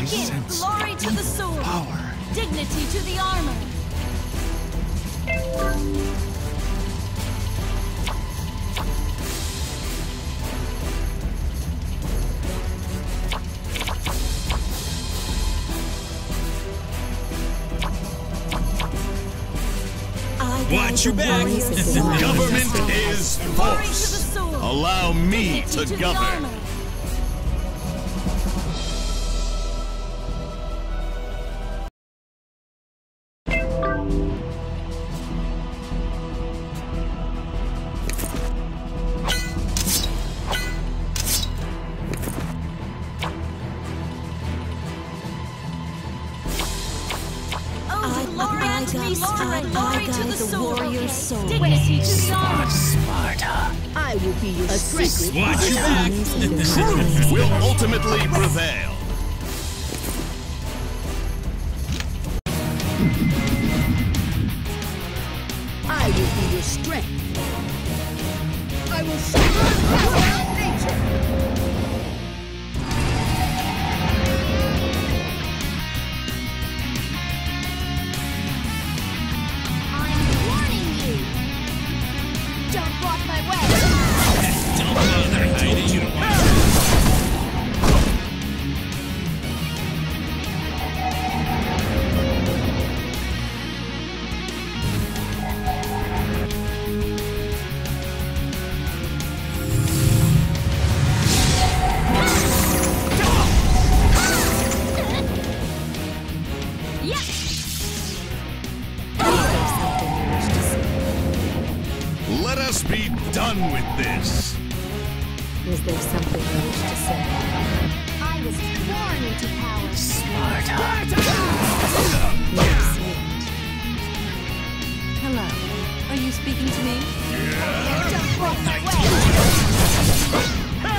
Begin! Glory to the sword! Power. Dignity to the armor! Watch your back! Government is force. Allow me to govern. Glory to the warrior's soul. Dignity to the armor. Sparta. I will be your secret. Watch your back! Truth will ultimately prevail. I will be your strength. I will surround nature. Let us be done with this. Is there something you wish to say? I was born into power. Sparta. Yes, sweet. Hello. Are you speaking to me? Don't block my way.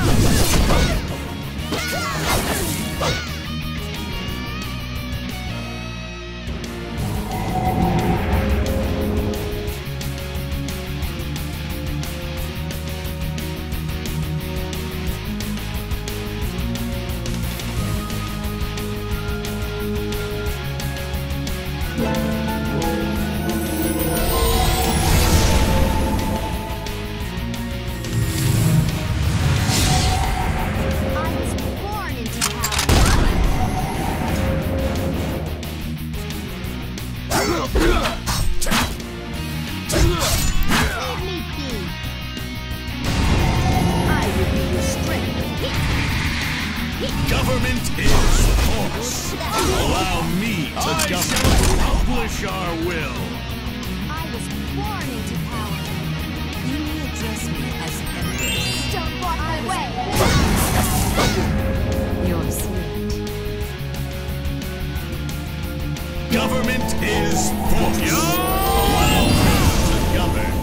Government is force. Allow me to govern. Accomplish our will. I was born into power. You may address me as Empress. Don't block my way. You're sweet. Government is force. Allow me to govern.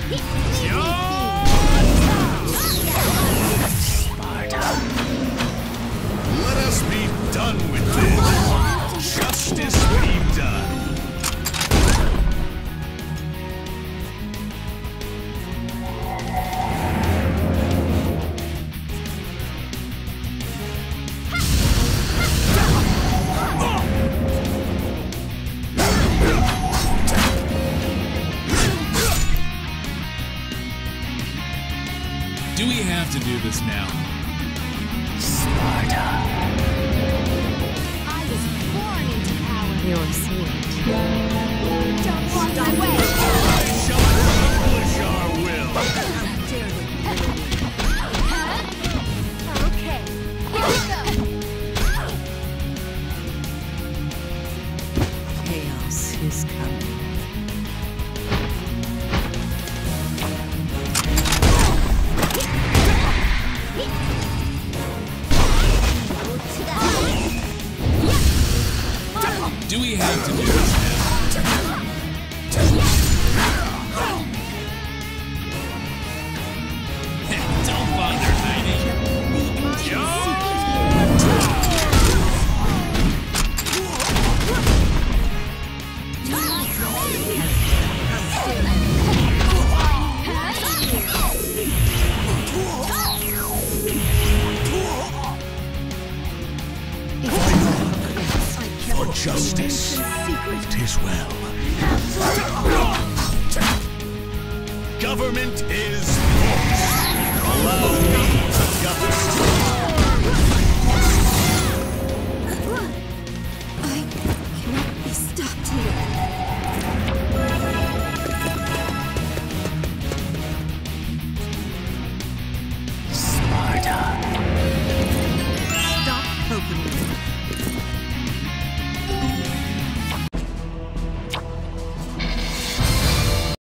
Let us be done with this. Justice be done. Do we have to do this now? I was born into power. You're sweet. Don't walk my way. I shall accomplish our will. Okay, here we go. Chaos is coming. Do we have to do this now? Don't bother hiding. For justice, 'tis well. Government is force. Allow me to govern.